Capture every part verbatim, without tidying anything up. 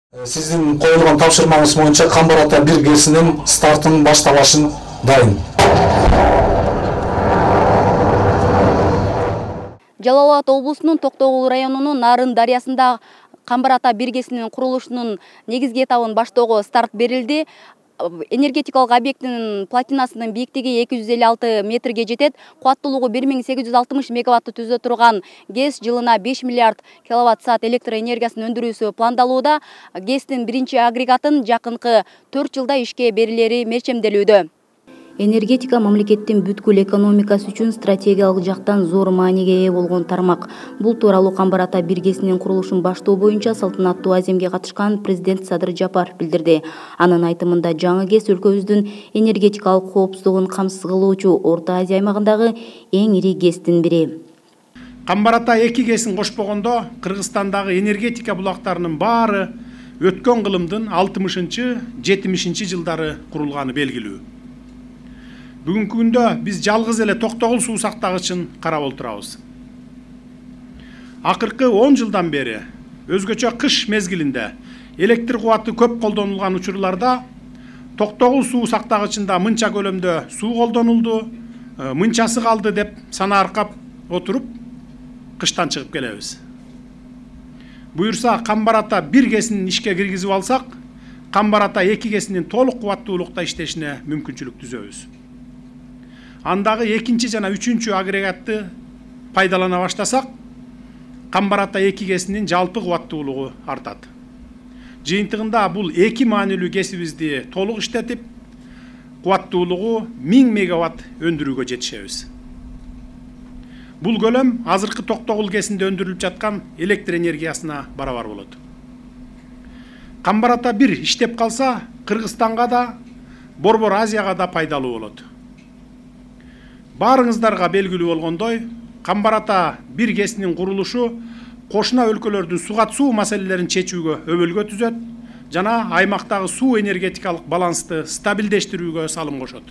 Сиздин коюлган тапшырмаңыз боюнча Камбар Ата бир ГЭСинин стартын башталашын дайын. Жалал Абад облусунун Токтогул районунун Нарын дарыясында Камбар Ата бир ГЭСинин курулушунун негизги этабын баштоого старт берилди. Энергетикалык объектинин платинасынын бийиктиги эки жүз элүү алты метрге жетет. Кубаттуулугу бир миң сегиз жүз алтымыш мегаватты түзө турган ГЭС жылына беш миллиард киловатт саат электр энергиясын өндүрүүсү пландалууда. ГЭСтин биринчи агрегатын жакынкы төрт жылда ишке берилери мерчемделүүдө. Энергетика мамлекеттин бүткүл экономикасы үчүн стратегиялык жактан зор мааниге ээ болгон тармак. Бул тууралуу Камбар Ата бир ГЭСинин курулушун баштоо боюнча салтанаттуу аземге катышкан президент Садыр Жапаров билдирди. Анын айтымында жаңы ГЭС өлкөбүздүн энергетикалык коопсуздугун камсыз кылуучу Орто Азия аймагындагы эң ири ГЭСтин бири. Камбар Ата эки ГЭСин кошпогондо Кыргызстандагы энергетика булактарынын баары өткөн кылымдын алтымышынчы жетимишинчи жылдары курулганы белгилүү. Бүгүнкү күндө биз жалгыз эле Токтогул суу сактагычын карап отурабыз. Акыркы он жылдан бери өзгөчө кыш мезгилинде электр кубаты көп колдонулган учурларда Токтогул суу сактагычында мынча көлөмдө суу колдонулду, мынчасы калды деп санааркап отуруп кыштан чыгып келебиз. Буюрса Камбар Ата бир ГЭСин ишке киргизип алсак, Камбар Ата эки ГЭСинин толук кубаттуулукта иштешине мүмкүнчүлүк түзөбүз. Андагы экинчи жана үчүнчү агрегатты пайдалана баштасак, Камбар Ата эки ГЭСинин жалпы кубаттуулугу артат. Жыйынтыгында бул эки маанилүү ГЭСибизди толук иштетип, кубаттуулугу миң мегаватт өндүрүүгө жетишебиз. Бул көлөм азыркы Токтогул ГЭСинде өндүрүлүп жаткан электр энергиясына барабар болот. Камбар Ата бир иштеп калса, Кыргызстанга да, Борбор Азияга да пайдалуу болот. Барыңыздарга белгилүү болгондой, Камбар Ата бир ГЭСинин курулушу кошуна өлкөлөрдүн сугат суу маселелерин чечүүгө өбөлгө түзөт жана аймактагы суу энергетикалык балансты стабилдештирүүгө салым кошот.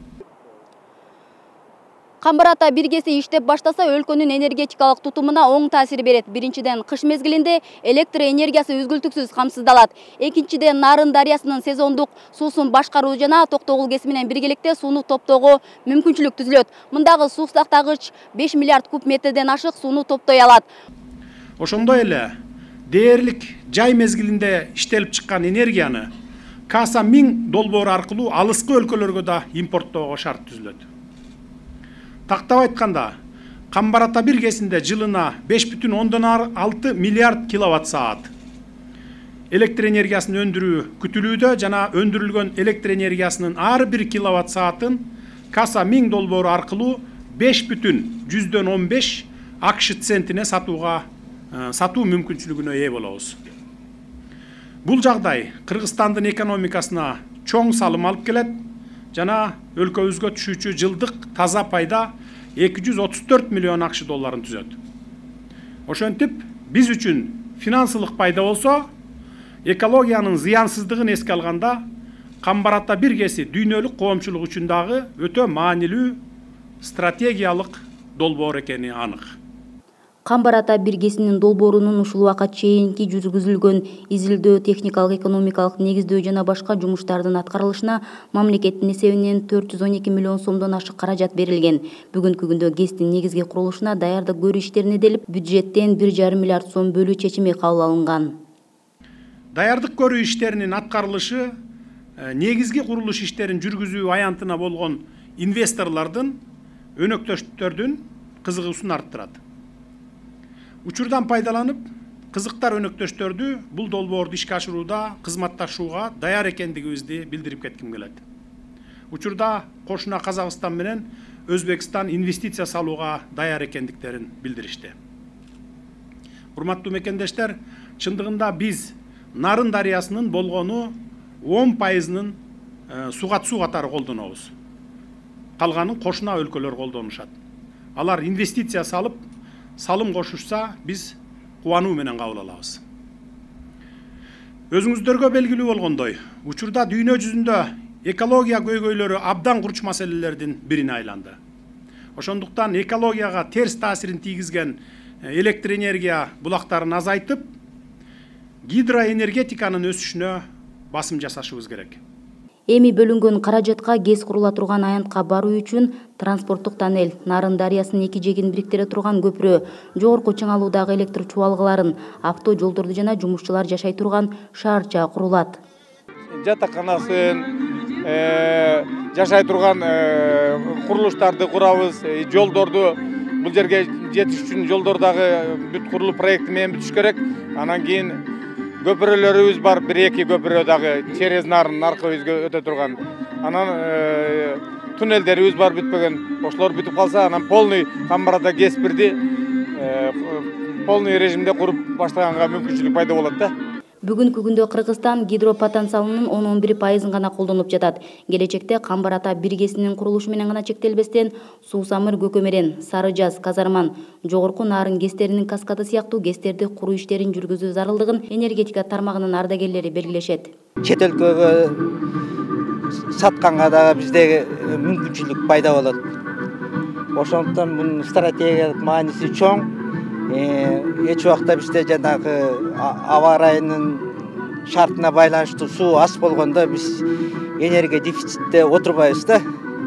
Камбар Ата бир ГЭСи иштеп баштаса, өлкөнүн энергетикалык тутумуна оң таасир берет. Биринчиден, кыш мезгилинде электр энергиясы үзгүлтүксүз камсыздалат. Экинчиден, Нарын дарыясынын сезондук суусун башкаруу жана Токтогул ГЭСи менен биргеликте сууну топтоого мүмкүнчүлүк түзүлөт. Мындагы суу сактагыч беш миллиард куб метрден ашык сууну топтой алат. Ошондой эле дээрлик жай мезгилинде иштелип чыккан энергияны Каса миң долбоору аркылуу алыскы өлкөлөргө да импорттоого шарт түзүлөт. Тактап айтканда, Камбар Ата бир ГЭСинде жылына беш бүтүн ондон алты миллиард киловатт саат электр энергиясын өндүрүү күтүлүүдө жана өндүрүлгөн электр энергиясынын ар бир киловатт саатын Каса миң долбоору аркылуу беш бүтүн жүздөн он беш АКШ центине сатууга сатуу мүмкүнчүлүгүнө ээ болобуз. Бул жагдай Кыргызстандын экономикасына чоң салым алып келет жана өлкөбүзгө түшүүчү жылдык таза пайда эки жүз отуз төрт миллион АКШ долларын түзөт. Ошентип, биз үчүн финансылык пайда болсо, экологиянын зыянсыздыгын эске алганда, Камбар Ата бир ГЭСи дүйнөлүк коомчулук үчүн дагы өтө маанилүү стратегиялык долбоор экени анык. Камбар Ата бир ГЭСинин долбоорунун ушул убакка чейинки жүргүзүлгөн изилдөө, техникалык, экономикалык негиздөө жана башка жумуштардын аткарылышына мамлекеттин эсебинен төрт жүз он эки миллион сомдон ашык каражат берилген. Бүгүнкү күндө ГЭСтин негизги курулушуна даярдык көрүү иштерине делип, бюджеттен бир жарым миллиард сом бөлүү чечими кабыл алынган. Даярдык көрүү иштеринин аткарылышы негизги курулуш иштерин жүргүзүү аянтына болгон инвесторлордун, өнөктөштөрдүн кызыгуусун арттырат. Учурдан пайдаланып, кызыктар өнөктөштөрдү бул долбоорду ишке ашырууда кызматташууга даяр экендигибизди билдирип кетким келет. Учурда кошуна Казакстан менен Өзбекстан инвестиция салууга даяр экендиктерин билдиришти. Урматтуу мекендештер, чындыгында биз Нарын дарыясынын болгону он пайызынын сугат суу катары колдонобуз. Калганын кошуна өлкөлөр колдонушат. Алар инвестиция салып, салым кошушса, биз кубануу менен кабыл алабыз. Өзүңүздөргө белгилүү болгондой, учурда дүйнө жүзүндө экология көйгөйлөрү абдан курч маселелердин бирине айланды. Ошондуктан экологияга терс таасирин тийгизген электр энергия булактарын азайтып, гидроэнергетиканын өсүшүнө басым жасашыбыз керек. Эми бөлүнгөн каражатка ГЭС курула турган аянтка баруу үчүн транспорттук тоннель, Нарын дарыясынын эки жээгин бириктире турган көпүрө, жогорку чыңалуудагы электр чубалгыларын, авто жолдорду жана жумушчулар жашай турган шаарча курулат. Жатаканасын, жашай турган курулуштарды курабыз, жолдорду бул жерге жетиш үчүн жолдордогу бүт курулуу проекти менен бүтүш керек. Анан кийин көпүрөлөрүбүз бар, бир эки көпүрө дагы через Нарын аркыбызга өтө турган. Анан туннелдерибиз бар бүтпөгөн. Ошолор бүтүп калса, анан полный Камбарата ГЭС бирди полный режимде куруп баштаганга мүмкүнчүлүк пайда болот да. Бүгүнкү күндө Кыргызстан гидропотенциалынын он он бир пайызын гана колдонуп жатат. Келечекте Камбарата бир ГЭСинин курулушу менен гана чектелбестен Суу-Самыр, Көкөмерен, Сары-Жаз, Казарман, жогорку Нарын ГЭСтеринин каскады сыяктуу ГЭСтерди куруу иштерин жүргүзүү зарылдыгын энергетика тармагынын ардагерлери белгилешет. Чет өлкөгө сатканга дагы бизде мүмкүнчүлүк пайда болот. Ошондуктан бунун стратегиялык мааниси чоң. Эч убакта бизде жанагы аба ырайынын шартына байланыштуу суу аз болгондо биз энергия дефицитте отурбайбыз да.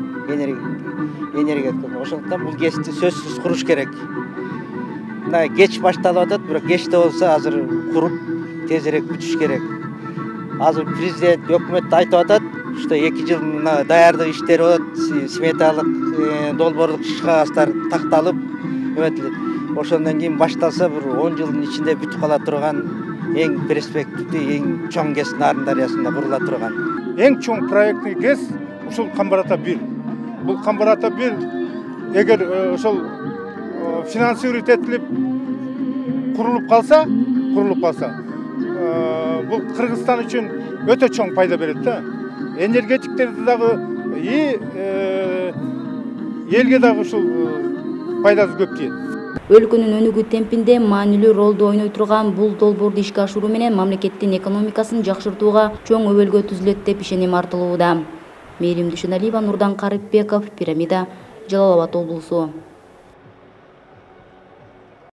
Энергия. Ошондуктан бул ГЭСти сөзсүз куруш керек. Мына кеч башталып атат, бирок кечте болсо азыр куруп тезирээк бүтүш керек. Азыр президент, өкмөт айтып атат, что эки жыл мына даярдык иштери болот, сметалык, долбоорлук иш кагаздары такталып, ошондон кийин башталса бир он жылдын ичинде бүтүп кала турган эң перспективдүү, эң чоң ГЭС Нарын дарыясында курула турган. Эң чоң проекттик ГЭС ушул Камбарата бир. Бул Камбарата бир эгер ошол финансировать этилип курулуп калса, курулуп калса, бул Кыргызстан үчүн өтө чоң пайда берет да. Энергетиктерди дагы и элге дагы ушул пайдасы көп тиет. Өлкөнүн өнүгүү темпинде маанилүү ролду ойной турган бул долбоорду ишке ашыруу менен мамлекеттин экономикасын жакшыртууга чоң өбөлгө түзүлөт деп ишеним артылууда. Мээрим Дүйшөналиева, Нурдан Карыпбеков, Пирамида, Жалал Абад облусу.